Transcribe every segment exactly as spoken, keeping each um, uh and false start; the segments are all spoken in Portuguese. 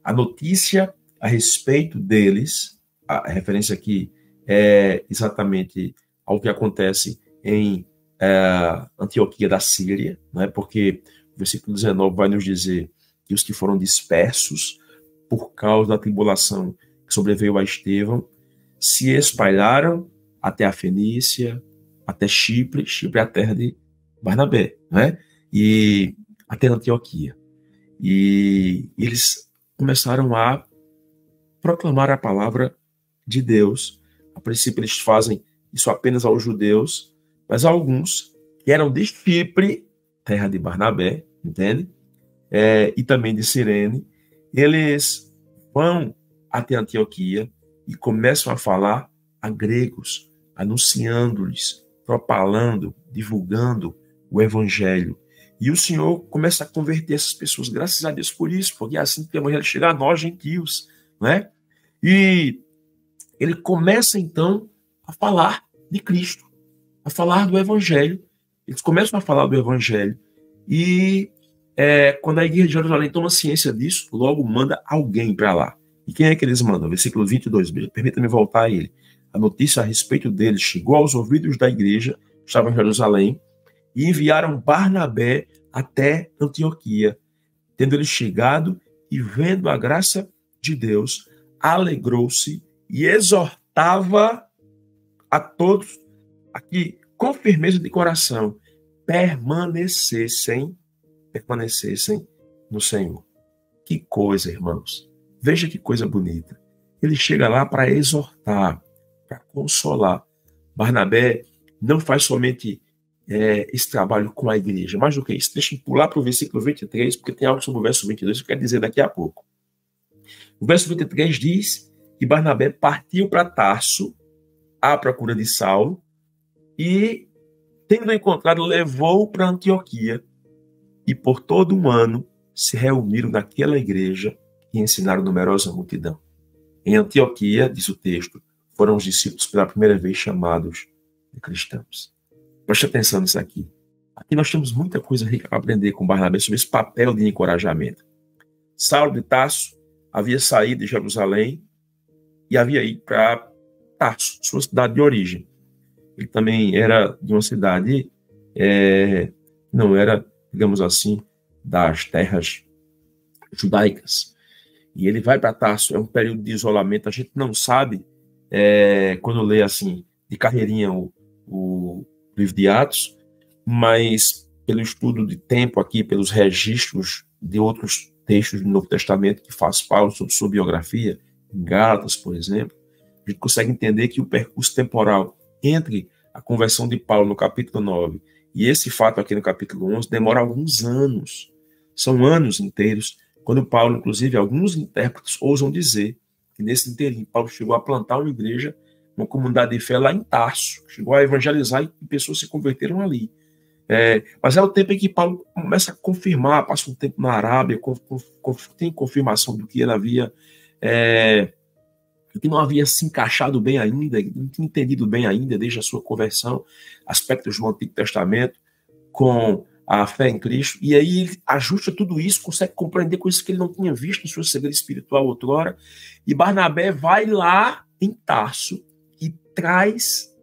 a notícia a respeito deles, a referência aqui é exatamente ao que acontece em é, Antioquia da Síria, né? Porque o versículo dezenove vai nos dizer que os que foram dispersos por causa da tribulação que sobreveio a Estevão se espalharam até a Fenícia, até Chipre, Chipre é a terra de Barnabé, né? E até Antioquia. E eles começaram a proclamar a palavra de Deus. A princípio eles fazem isso apenas aos judeus, mas alguns que eram de Chipre, terra de Barnabé, entende? É, e também de Cirene, eles vão até Antioquia e começam a falar a gregos, anunciando-lhes, propalando, divulgando o evangelho. E o Senhor começa a converter essas pessoas, graças a Deus por isso, porque é assim que o evangelho chega a nós, gentios, né? E ele começa, então, a falar de Cristo, a falar do evangelho. Eles começam a falar do evangelho. E é, quando a igreja de Jerusalém toma ciência disso, logo manda alguém para lá. E quem é que eles mandam? Versículo vinte e dois, permita-me voltar a ele. A notícia a respeito deles chegou aos ouvidos da igreja, estava em Jerusalém, e enviaram Barnabé até Antioquia. Tendo ele chegado e vendo a graça de Deus, alegrou-se e exortava a todos aqui, com firmeza de coração, permanecessem, permanecessem no Senhor. Que coisa, irmãos. Veja que coisa bonita. Ele chega lá para exortar, para consolar. Barnabé não faz somente é, esse trabalho com a igreja, mais do que isso. Deixa eu pular para o versículo vinte e três, porque tem algo sobre o verso vinte e dois que eu quero dizer daqui a pouco. O verso vinte e três diz que Barnabé partiu para Tarso à procura de Saulo e, tendo encontrado, levou-o para Antioquia e por todo um ano se reuniram naquela igreja e ensinaram numerosa multidão. Em Antioquia, diz o texto, foram os discípulos pela primeira vez chamados de cristãos. Preste atenção nisso aqui. Aqui nós temos muita coisa rica para aprender com Barnabé sobre esse papel de encorajamento. Saulo de Tarso havia saído de Jerusalém e havia ido para Tarso, sua cidade de origem. Ele também era de uma cidade, é, não era, digamos assim, das terras judaicas. E ele vai para Tarso, é um período de isolamento, a gente não sabe, é, quando lê assim, de carreirinha o, o livro de Atos, mas pelo estudo de tempo aqui, pelos registros de outros textos do Novo Testamento que faz Paulo sobre sua biografia, em Gálatas, por exemplo, a gente consegue entender que o percurso temporal entre a conversão de Paulo no capítulo nove e esse fato aqui no capítulo onze demora alguns anos. São anos inteiros, quando Paulo, inclusive, alguns intérpretes ousam dizer que nesse inteirinho Paulo chegou a plantar uma igreja, uma comunidade de fé lá em Tarso, chegou a evangelizar e pessoas se converteram ali. É, mas é o tempo em que Paulo começa a confirmar, passa um tempo na Arábia, com, com, tem confirmação do que ele havia, é, que não havia se encaixado bem ainda, não tinha entendido bem ainda, desde a sua conversão, aspectos do Antigo Testamento, com a fé em Cristo, e aí ele ajusta tudo isso, consegue compreender coisas que ele não tinha visto em sua cegueira espiritual outrora, e Barnabé vai lá em Tarso e traz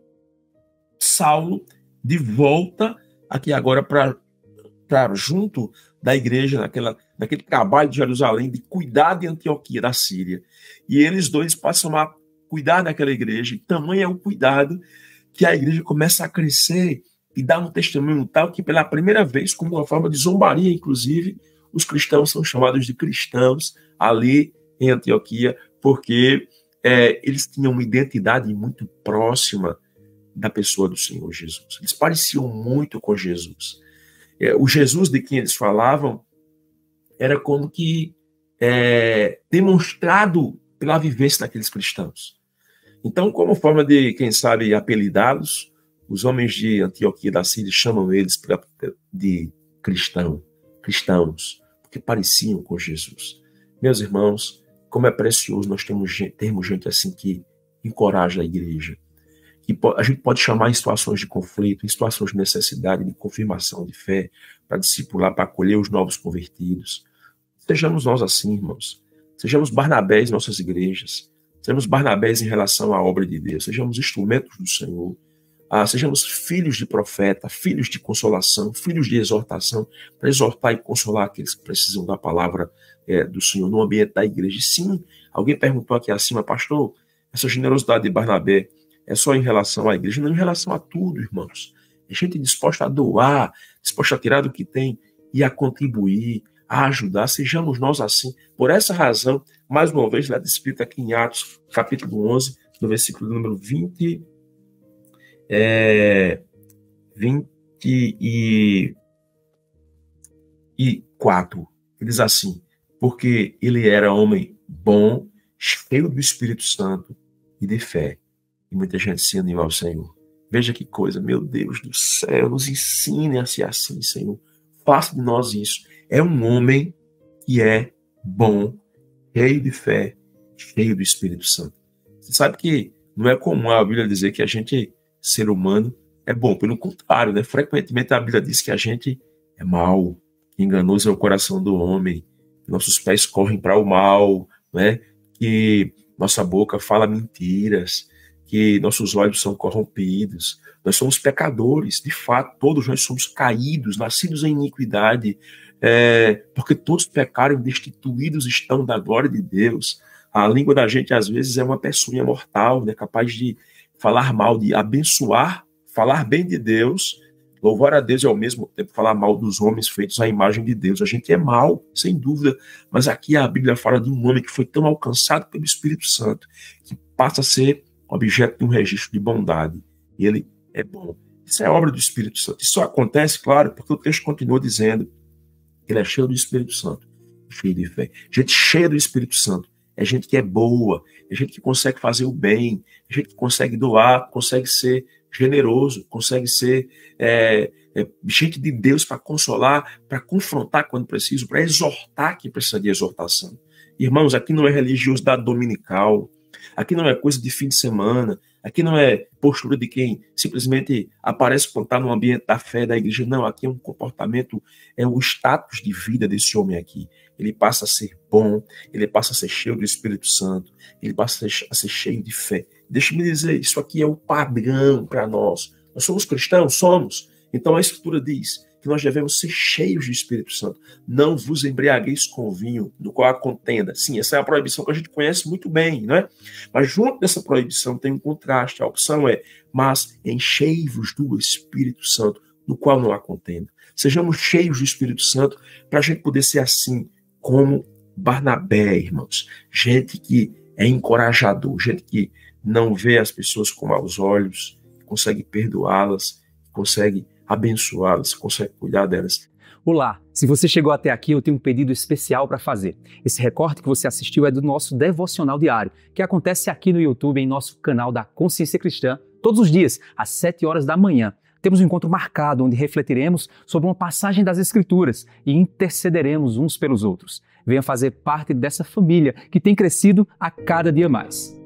Saulo de volta aqui agora para junto da igreja, naquela, naquele trabalho de Jerusalém, de cuidar de Antioquia, da Síria. E eles dois passam a cuidar daquela igreja, e tamanho é o cuidado que a igreja começa a crescer e dar um testemunho tal que, pela primeira vez, como uma forma de zombaria, inclusive, os cristãos são chamados de cristãos ali em Antioquia, porque é, eles tinham uma identidade muito próxima da pessoa do Senhor Jesus. Eles pareciam muito com Jesus. É, o Jesus de quem eles falavam era como que é, demonstrado pela vivência daqueles cristãos. Então, como forma de, quem sabe, apelidá-los, os homens de Antioquia da Síria chamam eles de cristão, cristãos, porque pareciam com Jesus. Meus irmãos, como é precioso nós termos gente, termos gente assim que encoraja a igreja, que a gente pode chamar em situações de conflito, em situações de necessidade, de confirmação de fé, para discipular, para acolher os novos convertidos. Sejamos nós assim, irmãos. Sejamos Barnabés em nossas igrejas. Sejamos Barnabés em relação à obra de Deus. Sejamos instrumentos do Senhor. Ah, sejamos filhos de profeta, filhos de consolação, filhos de exortação, para exortar e consolar aqueles que precisam da palavra é, do Senhor no ambiente da igreja. E sim, alguém perguntou aqui acima, pastor, essa generosidade de Barnabé é só em relação à igreja? Não, em relação a tudo, irmãos. É gente disposta a doar, disposta a tirar do que tem e a contribuir, a ajudar. Sejamos nós assim. Por essa razão, mais uma vez, lá descrito aqui em Atos, capítulo onze, no versículo número vinte, é, vinte e quatro. Ele diz assim, porque ele era homem bom, cheio do Espírito Santo e de fé. E muita gente se anima ao Senhor. Veja que coisa, meu Deus do céu, nos ensine a ser assim, Senhor. Faça de nós isso. É um homem que é bom, cheio de fé, cheio do Espírito Santo. Você sabe que não é comum a Bíblia dizer que a gente, ser humano, é bom. Pelo contrário, né? Frequentemente a Bíblia diz que a gente é mau, que enganoso é o coração do homem, que nossos pés correm para o mal, né? Que nossa boca fala mentiras, que nossos olhos são corrompidos. Nós somos pecadores, de fato, todos nós somos caídos, nascidos em iniquidade, é, porque todos pecaram e destituídos estão da glória de Deus. A língua da gente, às vezes, é uma peçonha mortal, né, capaz de falar mal, de abençoar, falar bem de Deus, louvar a Deus e, ao mesmo tempo, falar mal dos homens feitos à imagem de Deus. A gente é mal, sem dúvida, mas aqui a Bíblia fala de um homem que foi tão alcançado pelo Espírito Santo, que passa a ser objeto de um registro de bondade. E ele é bom. Isso é obra do Espírito Santo. Isso só acontece, claro, porque o texto continua dizendo que ele é cheio do Espírito Santo, cheio de fé. Gente cheia do Espírito Santo é gente que é boa, é gente que consegue fazer o bem, é gente que consegue doar, consegue ser generoso, consegue ser é, é, gente de Deus para consolar, para confrontar quando preciso, para exortar quem precisa de exortação. Irmãos, aqui não é religiosidade dominical, aqui não é coisa de fim de semana, aqui não é postura de quem simplesmente aparece quando está no ambiente da fé da igreja. Não, aqui é um comportamento, é o status de vida desse homem aqui. Ele passa a ser bom, ele passa a ser cheio do Espírito Santo, ele passa a ser cheio de fé. Deixa-me dizer, isso aqui é o padrão para nós. Nós somos cristãos? Somos. Então a Escritura diz que nós devemos ser cheios do Espírito Santo. Não vos embriagueis com vinho, no qual há contenda. Sim, essa é a proibição que a gente conhece muito bem, não é? Mas junto dessa proibição tem um contraste. A opção é, mas enchei-vos do Espírito Santo, no qual não há contenda. Sejamos cheios do Espírito Santo para a gente poder ser assim como Barnabé, irmãos. Gente que é encorajador, gente que não vê as pessoas com maus olhos, consegue perdoá-las, consegue abençoá-las, consegue cuidar delas. Olá, se você chegou até aqui, eu tenho um pedido especial para fazer. Esse recorte que você assistiu é do nosso devocional diário, que acontece aqui no YouTube, em nosso canal da Consciência Cristã, todos os dias, às sete horas da manhã. Temos um encontro marcado, onde refletiremos sobre uma passagem das Escrituras e intercederemos uns pelos outros. Venha fazer parte dessa família que tem crescido a cada dia mais.